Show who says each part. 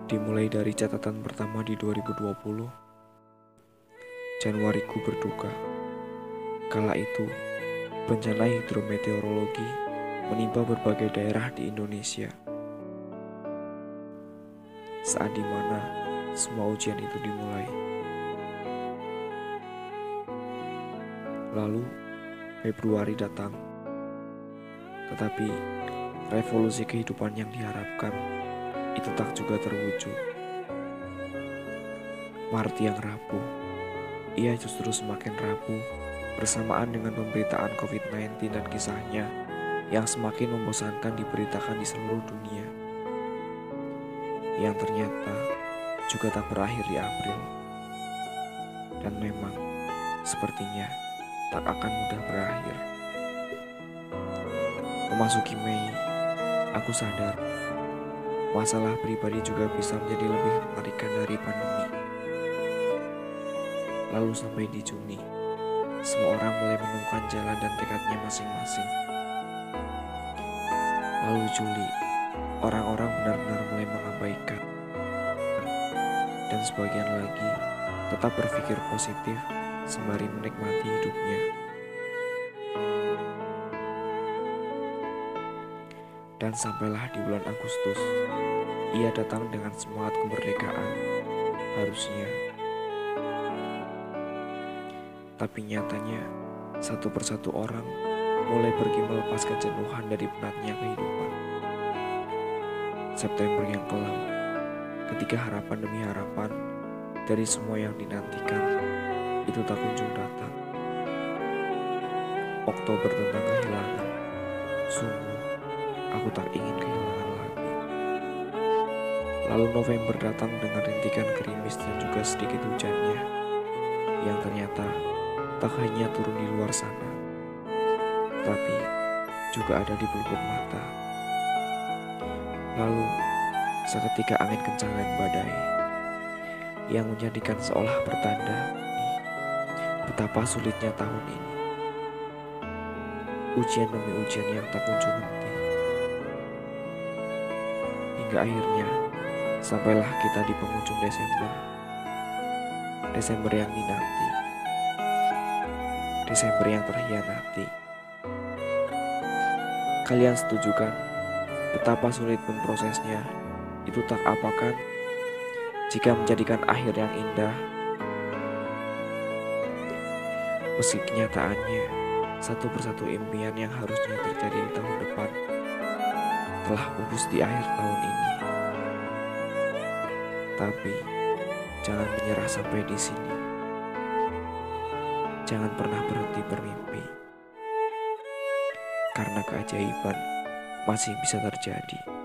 Speaker 1: Dimulai dari catatan pertama di 2020, Januariku berduka. Kala itu, bencana hidrometeorologi menimpa berbagai daerah di Indonesia. Saat dimana semua ujian itu dimulai. Lalu, Februari datang. Tetapi, revolusi kehidupan yang diharapkan itu tak juga terwujud. Maret yang rapuh, ia justru semakin rapuh bersamaan dengan pemberitaan COVID-19 dan kisahnya yang semakin membosankan diberitakan di seluruh dunia. Yang ternyata juga tak berakhir di April. Dan memang sepertinya tak akan mudah berakhir. Memasuki Mei, aku sadar masalah pribadi juga bisa menjadi lebih mengerikan dari pandemi. Lalu sampai di Juni, semua orang mulai menemukan jalan dan tekadnya masing-masing. Lalu Juli, orang-orang benar-benar mulai mengabaikan. Dan sebagian lagi tetap berpikir positif sembari menikmati hidupnya. Dan sampailah di bulan Agustus, ia datang dengan semangat kemerdekaan, harusnya. Tapi nyatanya, satu persatu orang mulai pergi melepas kejenuhan dari penatnya kehidupan. September yang kelam, ketika harapan demi harapan dari semua yang dinantikan itu tak kunjung datang. Oktober tentang kehilangan, sungguh aku tak ingin kehilangan lagi. Lalu November datang dengan rintikan gerimis dan juga sedikit hujannya, yang ternyata tak hanya turun di luar sana, tapi juga ada di pelupuk mata. Lalu seketika angin kencang dan badai yang menjadikan seolah pertanda betapa sulitnya tahun ini. Ujian demi ujian yang tak kunjung henti. Hingga akhirnya sampailah kita di penghujung Desember. Desember yang dinanti. Desember yang terhianati. Kalian setuju kan? Betapa sulit pun prosesnya, itu tak apakan jika menjadikan akhir yang indah. Meski kenyataannya, satu persatu impian yang harusnya terjadi di tahun depan telah pupus di akhir tahun ini. Tapi, jangan menyerah sampai di sini. Jangan pernah berhenti bermimpi. Karena keajaiban masih bisa terjadi.